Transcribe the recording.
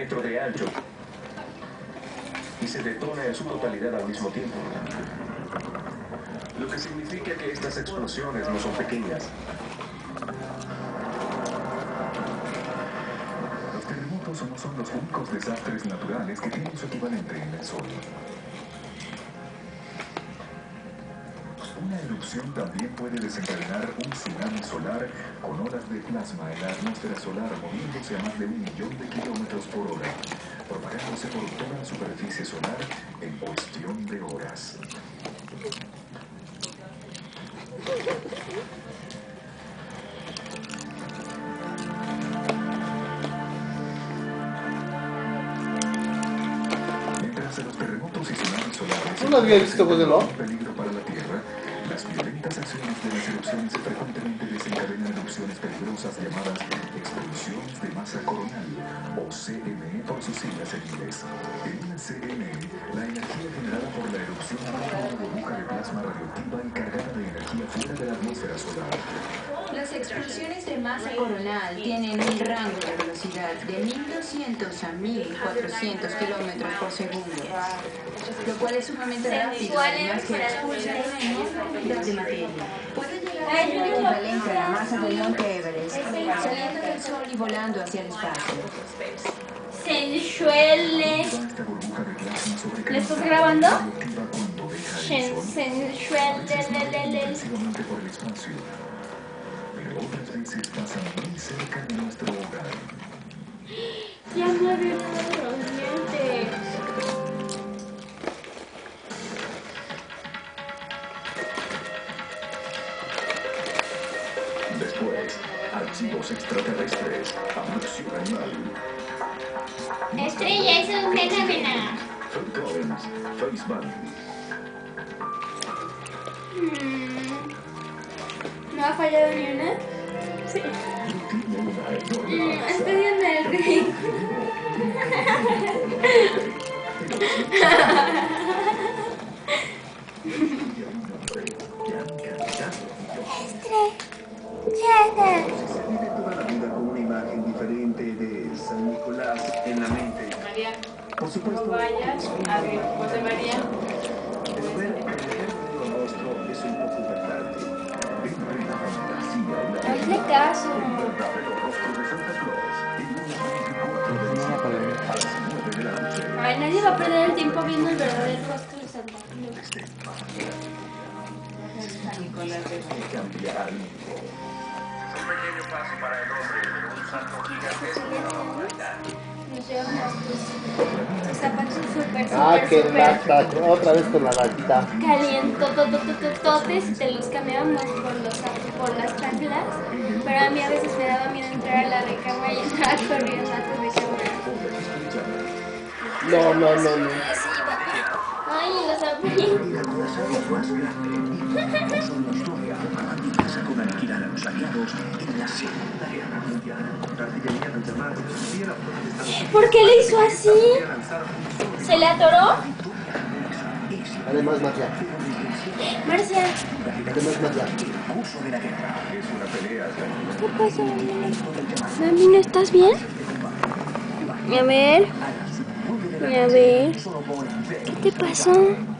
metro de ancho y se detona en su totalidad al mismo tiempo. Lo que significa que estas explosiones no son pequeñas. Los terremotos no son los únicos desastres naturales que tienen su equivalente en el Sol. Una erupción también puede desencadenar un tsunami solar con olas de plasma en la atmósfera solar moviéndose a más de 1.000.000 de kilómetros por hora, propagándose por toda la superficie solar en cuestión de horas. Mientras los terremotos y tsunamis solares no había visto un peligro para la Tierra, las violentas acciones de las erupciones frecuentemente desencadenan erupciones peligrosas llamadas explosiones de masa coronal, o CME por sus siglas en inglés. En una CME, la energía generada por la erupción arroja una burbuja de plasma radioactiva y cargada de energía fuera de la atmósfera solar. Las explosiones de masa coronal tienen un rango de velocidad de 1.200 a 1.400 kilómetros por segundo, lo cual es sumamente rápido, además que expulsa una enorme cantidad de materia. Puede llegar a ser equivalente a la masa del Monte Everest, saliendo del Sol y volando hacia el espacio. Sensuelle. ¿Le estás grabando? Sensuelle. Pero otras veces pasan muy cerca de nuestro hogar. Ya me había dado los dientes. Después, archivos extraterrestres, abducción animal. Estrella es un fenómeno. Phil Collins, Facebook. ¿No ha fallado ni una? Sí. Estoy viendo el ridículo. Se vive toda la vida con una imagen diferente de San Nicolás en la mente. María, Por supuesto, no vayas a ver José María. el ver el verdadero rostro es un poco impactante. Entre la fantasía y la Hazle caso. el verdadero rostro de Santa Claus. El lunes 24 de diciembre a las 9 de la noche. Ay, nadie va a perder el tiempo viendo el verdadero rostro de Santa Claus. Desde España. San Nicolás de Que cambiará el mundo. Un pequeño paso para el hombre, pero un salto gigantesco para la humanidad. Nos llevamos los zapatos súper, Que súper, lata, otra vez con la latita. calientototototes y te los cambiábamos por las chanclas. Pero a mí a veces me daba miedo entrar a la recámara y entrar corriendo antes de que No. ay, los abrí. Las aguas más grandes son la historia que sacó aniquilar a los aliados en la Segunda Guerra Mundial. Casi querían llamar ¿Por qué le hizo así? ¿Se le atoró? Además, María. Marcia, Además, María. Es una pelea. ¿qué pasó? Mami, ¿no estás bien? A ver. ¿Qué te pasó?